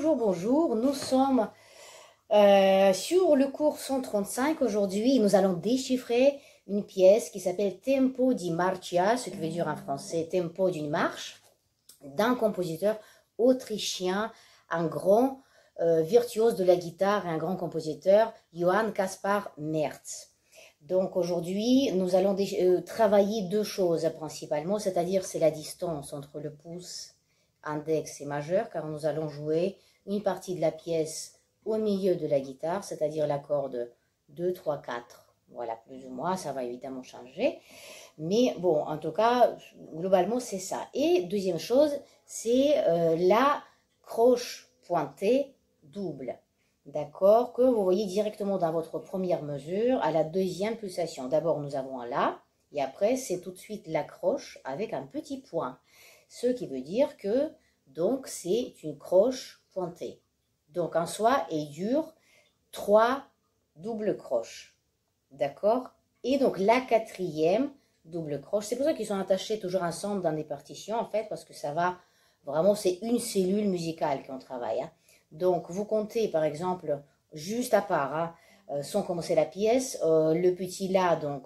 Bonjour, bonjour, nous sommes sur le cours 135. Aujourd'hui, nous allons déchiffrer une pièce qui s'appelle Tempo di Marcia, ce qui veut dire en français tempo d'une marche, d'un compositeur autrichien, un grand virtuose de la guitare et un grand compositeur, Johann Caspar Merz. Donc aujourd'hui, nous allons travailler deux choses principalement, c'est-à-dire c'est la distance entre le pouce, index et majeur, car nous allons jouer une partie de la pièce au milieu de la guitare, c'est-à-dire la corde 2, 3, 4. Voilà, plus ou moins, ça va évidemment changer. Mais bon, en tout cas, globalement, c'est ça. Et deuxième chose, c'est la croche pointée double. D'accord, que vous voyez directement dans votre première mesure à la deuxième pulsation. D'abord, nous avons un La, et après, c'est tout de suite la croche avec un petit point. Ce qui veut dire que, donc, c'est une croche pointée. Donc, en soi, il dure 3 doubles croches. D'accord? Et donc, la quatrième double croche, c'est pour ça qu'ils sont attachés toujours ensemble dans des partitions, en fait, parce que ça va, vraiment, c'est une cellule musicale qu'on travaille, hein. Donc, vous comptez, par exemple, juste à part, hein, sans commencer la pièce, le petit La, donc,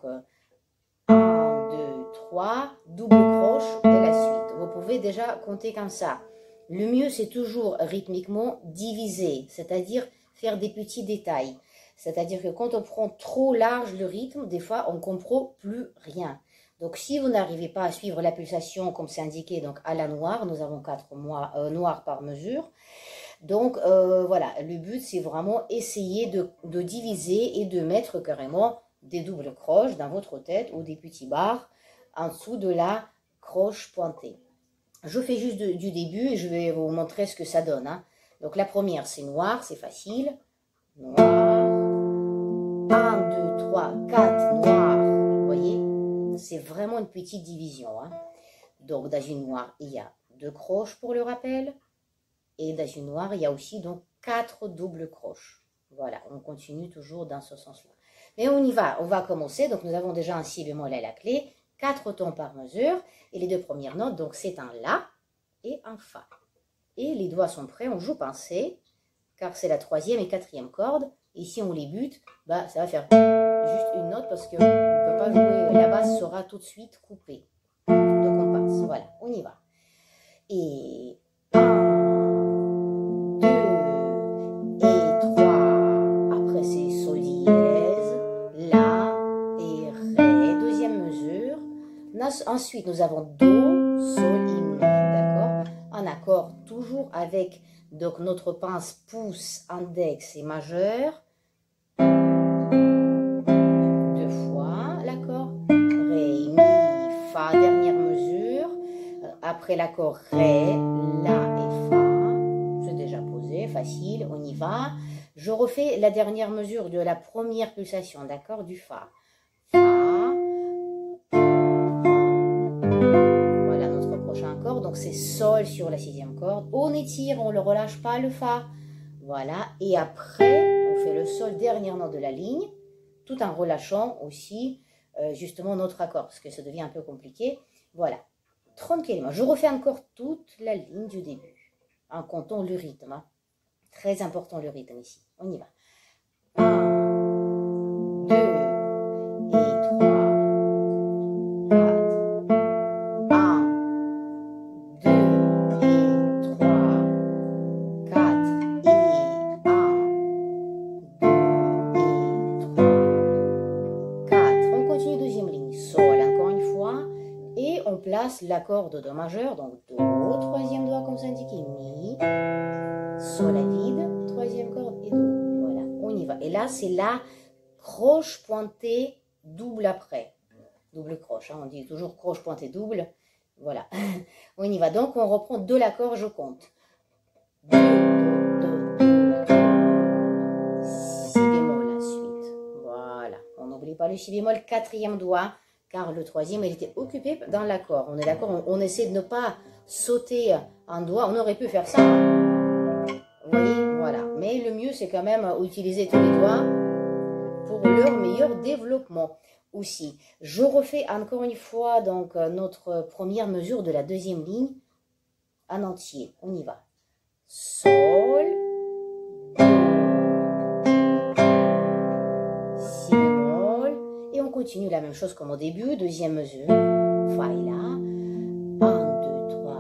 1, 2, 3, double croche et la suite. Vous pouvez déjà compter comme ça. Le mieux, c'est toujours rythmiquement diviser, c'est-à-dire faire des petits détails. C'est-à-dire que quand on prend trop large le rythme, des fois, on ne comprend plus rien. Donc, si vous n'arrivez pas à suivre la pulsation comme c'est indiqué, donc à la noire, nous avons 4 noirs par mesure. Donc, voilà, le but, c'est vraiment essayer de diviser et de mettre carrément des doubles croches dans votre tête ou des petits barres en dessous de la croche pointée. Je fais juste du début et je vais vous montrer ce que ça donne, hein. Donc, la première, c'est noir, c'est facile. Noir. 1, 2, 3, 4, noir. Vous voyez, c'est vraiment une petite division, hein. Donc, dans une noire, il y a 2 croches pour le rappel. Et dans une noire, il y a aussi donc 4 doubles croches. Voilà, on continue toujours dans ce sens-là. Mais on y va, on va commencer. Donc nous avons déjà un si bémol à la clé, 4 tons par mesure. Et les deux premières notes, donc c'est un La et un Fa. Et les doigts sont prêts, on joue pincé, car c'est la troisième et quatrième corde. Et si on les bute, bah, ça va faire juste une note parce qu'on ne peut pas jouer, la basse sera tout de suite coupée. Donc on passe, voilà, on y va. Et 1, 2 et 3. Après c'est Sol dièse, La et Ré, deuxième mesure. Ensuite nous avons Do, Sol et Mi, d'accord? Un accord toujours avec donc notre pince pouce, index et majeur. 2 fois l'accord Ré, Mi, Fa, dernière mesure. Après l'accord Ré, La et Fa, c'est déjà posé, facile, on y va. Je refais la dernière mesure de la première pulsation, d'accord, du Fa. Fa. Voilà notre prochain accord, donc c'est Sol sur la sixième corde. On étire, on ne le relâche pas, le Fa. Voilà, et après, on fait le Sol, dernière note de la ligne, tout en relâchant aussi, justement, notre accord, parce que ça devient un peu compliqué. Voilà. Tranquillement, je refais encore toute la ligne du début, en comptant le rythme, hein. Très important le rythme ici, on y va. 1, 2 et 3, 4, 1, 2 et 3, 4 et 1, 2 et 3, 4, on continue deuxième ligne, Sol encore une fois. Et on place l'accord de Do majeur, donc Do, troisième doigt comme ça indiqué, Mi, Sol à vide, troisième corde et Do. Voilà, on y va. Et là, c'est la croche pointée double après. Double croche, hein, on dit toujours croche pointée double. Voilà, on y va. Donc, on reprend de l'accord, je compte. Do, Do, Do, Do, Si bémol la suite. Voilà, on n'oublie pas le Si bémol, quatrième doigt. Car le troisième, il était occupé dans l'accord. On est d'accord, on essaie de ne pas sauter un doigt. On aurait pu faire ça. Vous voyez, voilà. Mais le mieux, c'est quand même utiliser tous les doigts pour leur meilleur développement aussi. Je refais encore une fois donc notre première mesure de la deuxième ligne en entier. On y va. Sol, Do, Si bémol. Et on continue la même chose comme au début, deuxième mesure. Fa et La. 1, 2, 3,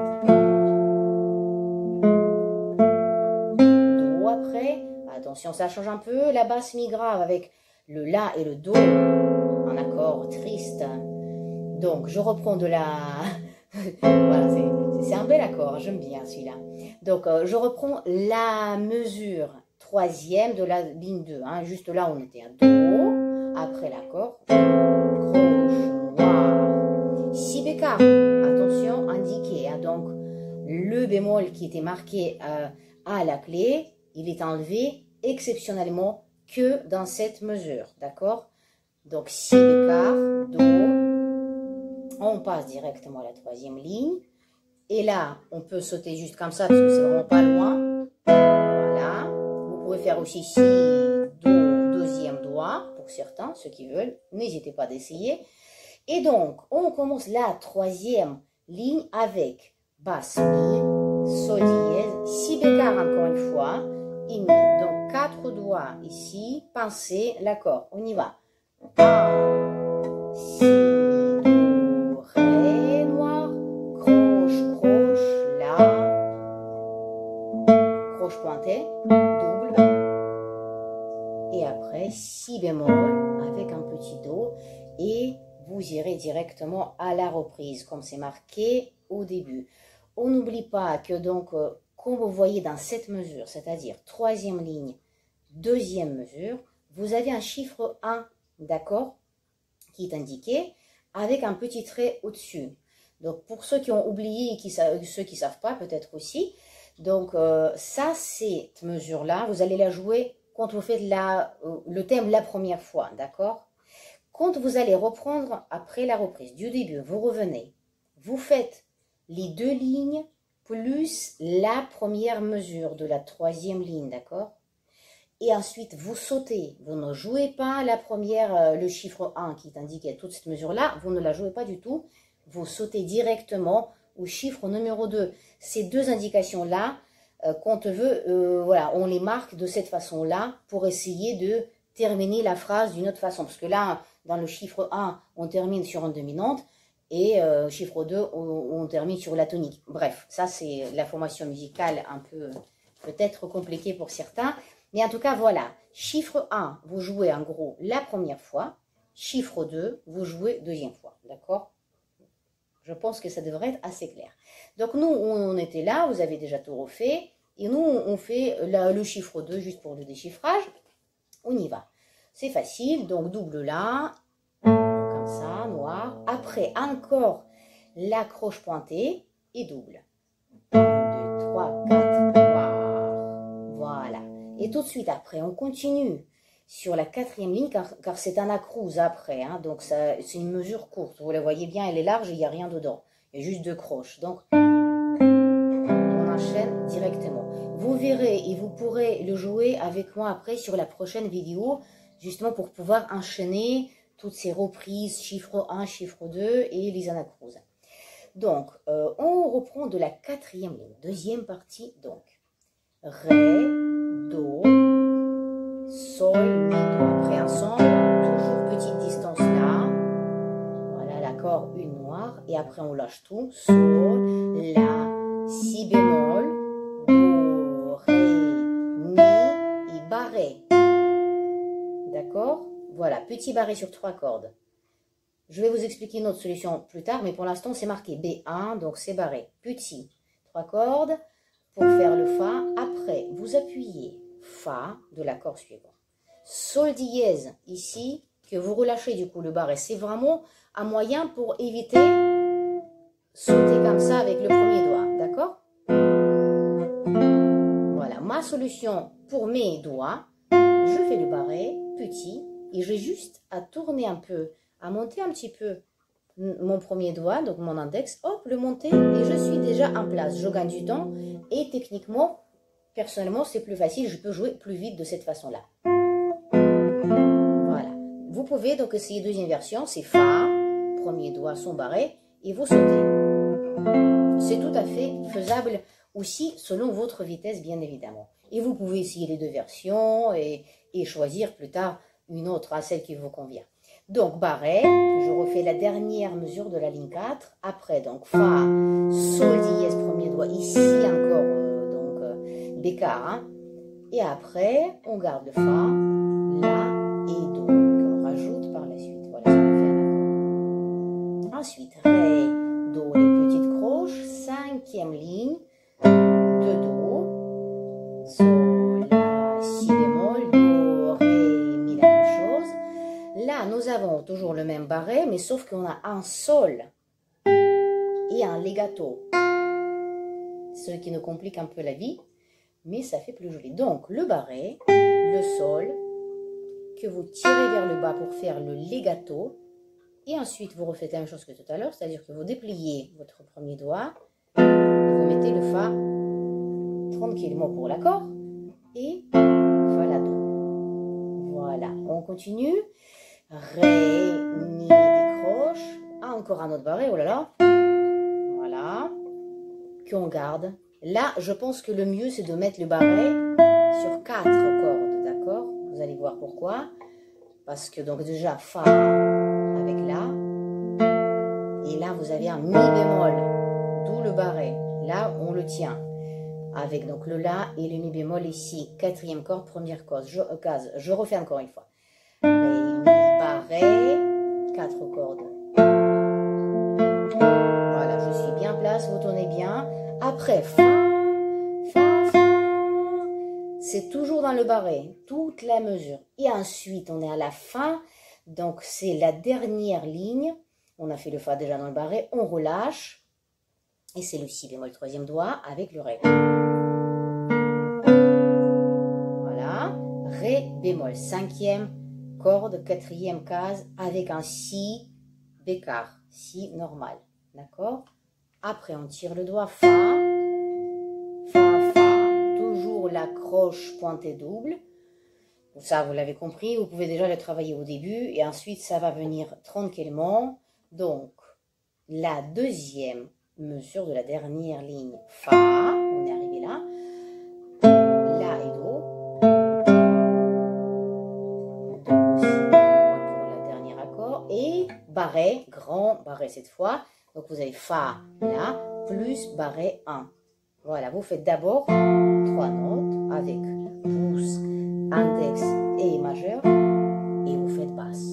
4. Do après. Attention, ça change un peu. La basse mi-grave avec le La et le Do. Un accord triste. Donc, je reprends de la... voilà, c'est un bel accord, j'aime bien celui-là. Donc, je reprends la mesure troisième de la ligne 2. Hein. Juste là, on était à Do. Après l'accord, croche, noir, si bécard. Attention, indiqué. Hein. Donc, le bémol qui était marqué à la clé, il est enlevé exceptionnellement que dans cette mesure. D'accord? Donc, si bécard, Do. On passe directement à la troisième ligne. Et là, on peut sauter juste comme ça parce que c'est vraiment pas loin. Voilà. Vous pouvez faire aussi Si, Do, deuxième doigt. Pour certains, ceux qui veulent. N'hésitez pas d'essayer. Et donc, on commence la troisième ligne avec basse Mi, Sol dièse, Si bécard encore une fois, et Mi. Donc, 4 doigts ici, pincez l'accord. On y va. 1, Si, Do, Ré, noir, croche, croche, La, croche pointée, double, et après Si bémol avec un petit Do, et vous irez directement à la reprise, comme c'est marqué au début. On n'oublie pas que donc, comme vous voyez dans cette mesure, c'est-à-dire troisième ligne, deuxième mesure, vous avez un chiffre 1, d'accord, qui est indiqué avec un petit trait au-dessus. Donc, pour ceux qui ont oublié et ceux qui ne savent pas, peut-être aussi, donc ça, cette mesure-là, vous allez la jouer quand vous faites le thème la première fois, d'accord? Quand vous allez reprendre après la reprise du début, vous revenez, vous faites les deux lignes plus la première mesure de la troisième ligne, d'accord? Et ensuite, vous sautez. Vous ne jouez pas la première, le chiffre 1 qui est indiqué à toute cette mesure-là. Vous ne la jouez pas du tout. Vous sautez directement au chiffre numéro 2. Ces deux indications-là, quand on veut, voilà, on les marque de cette façon-là pour essayer de terminer la phrase d'une autre façon. Parce que là, dans le chiffre 1, on termine sur une dominante. Et chiffre 2, on termine sur la tonique. Bref, ça c'est la formation musicale un peu peut-être compliquée pour certains. Mais en tout cas, voilà. Chiffre 1, vous jouez en gros la première fois. Chiffre 2, vous jouez deuxième fois. D'accord? Je pense que ça devrait être assez clair. Donc nous, on était là, vous avez déjà tout refait. Et nous, on fait le chiffre 2 juste pour le déchiffrage. On y va. C'est facile, donc double là. Comme ça, noir. Après, encore la croche pointée et double. 1, 2, 3, 4, noir. Voilà. Et tout de suite après, on continue sur la quatrième ligne, car c'est un accrouse après. Hein, donc, c'est une mesure courte. Vous la voyez bien, elle est large et il n'y a rien dedans. Il y a juste deux croches. Donc, on enchaîne directement. Vous verrez et vous pourrez le jouer avec moi après sur la prochaine vidéo, justement pour pouvoir enchaîner toutes ces reprises, chiffre 1, chiffre 2 et les anacrouses. Donc, on reprend de la quatrième ligne, deuxième partie, donc. Ré, Do, Sol, Mi, Do. Après ensemble, toujours petite distance là. Voilà l'accord, une noire. Et après on lâche tout. Sol, La, Si bémol, Do, Ré, Mi et barré. D'accord? Voilà, petit barré sur 3 cordes. Je vais vous expliquer une autre solution plus tard, mais pour l'instant c'est marqué B1, donc c'est barré. Petit, 3 cordes pour faire le Fa. Après, vous appuyez Fa de l'accord suivant. Sol dièse ici, que vous relâchez du coup le barré. C'est vraiment un moyen pour éviter sauter comme ça avec le premier doigt, d'accord? Voilà, ma solution pour mes doigts, je fais le barré petit et j'ai juste à tourner un peu, à monter un petit peu mon premier doigt, donc mon index, hop, le monter et je suis déjà en place. Je gagne du temps et techniquement, personnellement, c'est plus facile, je peux jouer plus vite de cette façon-là. Voilà. Vous pouvez donc essayer deuxième version, c'est Fa, premier doigt, son barré, et vous sautez. C'est tout à fait faisable aussi selon votre vitesse, bien évidemment. Et vous pouvez essayer les deux versions et choisir plus tard une autre, celle qui vous convient. Donc, barré, je refais la dernière mesure de la ligne 4. Après, donc, Fa, Sol dièse, premier doigt, ici encore, Bécard. Hein. Et après, on garde le Fa, La et Do, qu'on rajoute par la suite. Voilà, ça me fait un accord. Ensuite, Ré, Do, les petites croches, cinquième ligne, de Do, Sol, La, Si bémol, Do, Ré, Mi, la même chose. Là, nous avons toujours le même barré, mais sauf qu'on a un Sol et un legato. Ce qui nous complique un peu la vie, mais ça fait plus joli. Donc, le barré, le Sol, que vous tirez vers le bas pour faire le legato. Et ensuite, vous refaites la même chose que tout à l'heure, c'est-à-dire que vous dépliez votre premier doigt, et vous mettez le Fa tranquillement pour l'accord, et Fa, La, Do. Voilà, on continue. Ré, Mi, décroche. Encore un autre barré, oh là là. Voilà. Qu'on garde. Là, je pense que le mieux, c'est de mettre le barré sur 4 cordes, d'accord? Vous allez voir pourquoi. Parce que, donc, déjà, Fa avec La. Et là, vous avez un Mi bémol, d'où le barré. Là, on le tient. Avec, donc, le La et le Mi bémol ici. Quatrième corde, première corde. Je refais encore une fois. Ré, Mi, barré, 4 cordes. Voilà, je suis bien place, vous tournez bien. Après, Fa, Fa, Fa. C'est toujours dans le barré, toute la mesure. Et ensuite, on est à la fin. Donc, c'est la dernière ligne. On a fait le Fa déjà dans le barré. On relâche. Et c'est le Si bémol, troisième doigt, avec le Ré. Voilà. Ré bémol, cinquième corde, quatrième case, avec un Si bécard, Si normal. D'accord? Après, on tire le doigt Fa, Fa, Fa. Toujours la croche pointée double. Ça, vous l'avez compris. Vous pouvez déjà le travailler au début. Et ensuite, ça va venir tranquillement. Donc, la deuxième mesure de la dernière ligne Fa. On est arrivé là. La et Do. Do, Si, pour le dernier accord. Et barré, grand barré cette fois. Donc, vous avez Fa, La, plus barré 1. Voilà, vous faites d'abord 3 notes avec pouce, index et majeur. Et vous faites basse.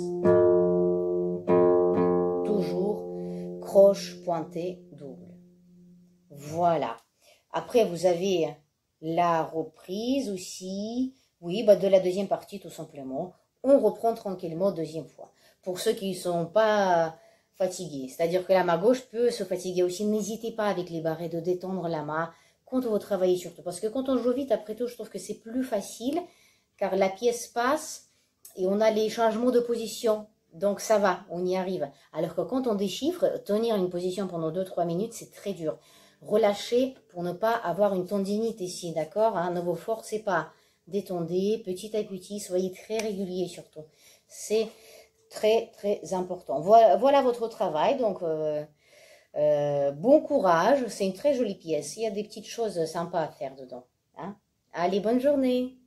Toujours croche pointée double. Voilà. Après, vous avez la reprise aussi. Oui, de la deuxième partie, tout simplement. On reprend tranquillement deuxième fois. Pour ceux qui ne sont pas fatigués, c'est-à-dire que la main gauche peut se fatiguer aussi. N'hésitez pas avec les barrés de détendre la main quand vous travaillez surtout. Parce que quand on joue vite, après tout, je trouve que c'est plus facile. Car la pièce passe et on a les changements de position. Donc ça va, on y arrive. Alors que quand on déchiffre, tenir une position pendant 2-3 minutes, c'est très dur. Relâchez pour ne pas avoir une tendinite ici, d'accord? Ne vous forcez pas. Détendez petit à petit, soyez très régulier surtout. C'est très très important. Voilà votre travail. Donc bon courage. C'est une très jolie pièce. Il y a des petites choses sympas à faire dedans. Hein? Allez, bonne journée.